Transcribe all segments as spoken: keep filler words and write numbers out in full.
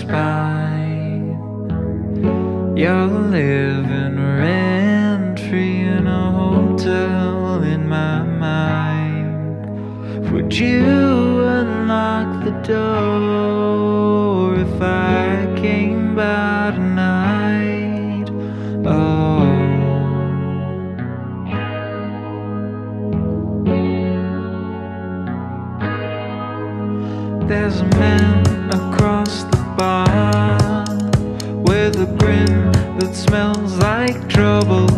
by. You're living rent-free in a hotel in my mind. Would you unlock the door if I came by tonight? Oh, there's a man across the bar with a grin that smells like trouble,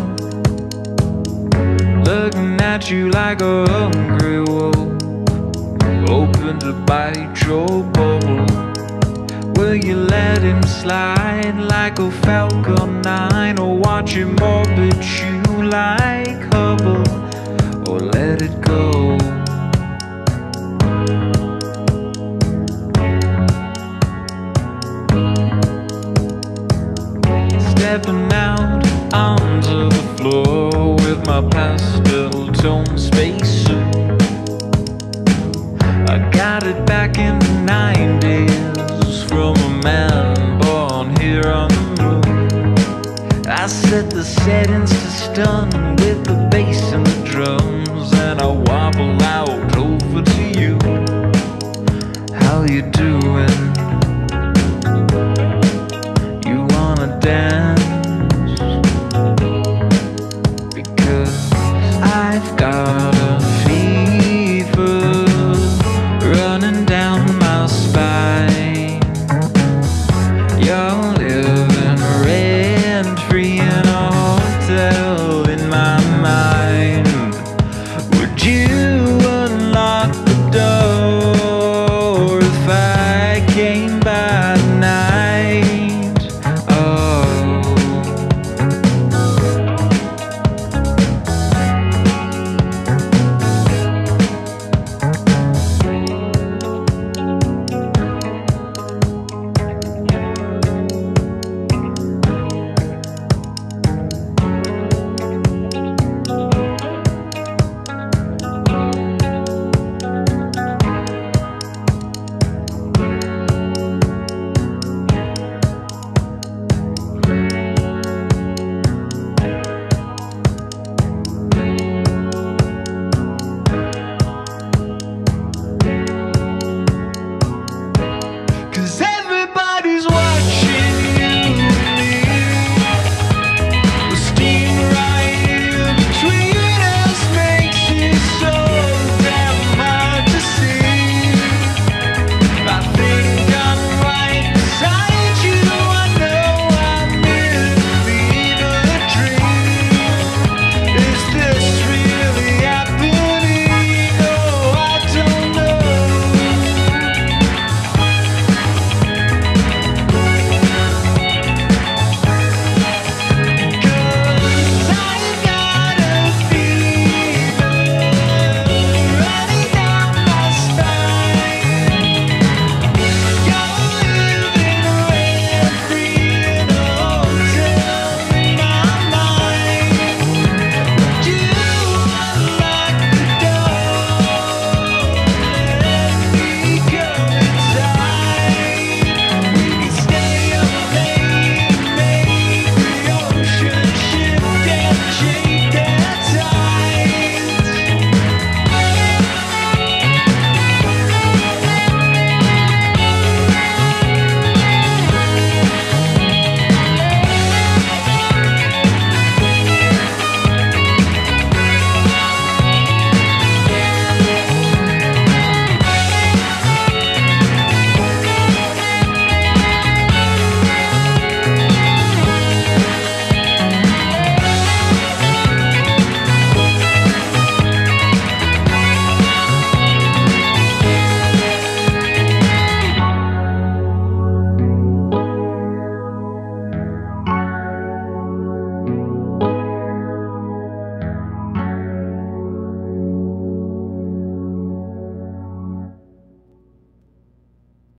looking at you like a hungry wolf, open to bite your bubble. Will you let him slide like a Falcon nine, or watch him orbit you like Hubble, or let it go? Stepping out onto the floor with my pastel tone spacesuit. I got it back in the nineties from a man born here on the moon. I set the settings to stun with the